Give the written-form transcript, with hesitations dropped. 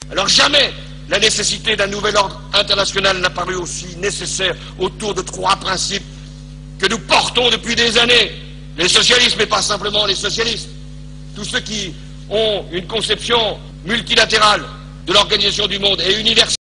Alors jamais la nécessité d'un nouvel ordre international n'a paru aussi nécessaire autour de trois principes que nous portons depuis des années. Les socialistes, mais pas simplement les socialistes. Tous ceux qui ont une conception multilatérale de l'organisation du monde et universelle.